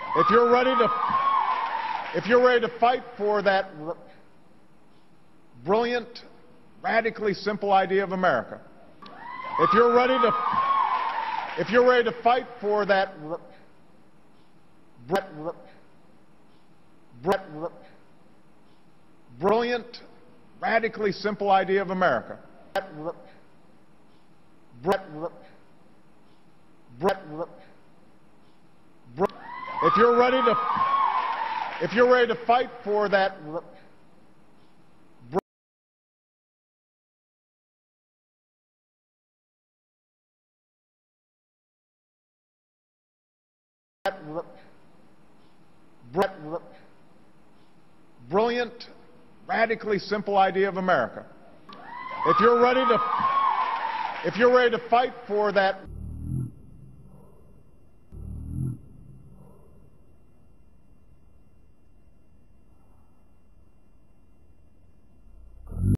If you're ready to fight for that brilliant, radically simple idea of America, if you're ready to fight for that brilliant, radically simple idea of America, if you're ready to fight for that brilliant, radically simple idea of America, if you're ready to fight for that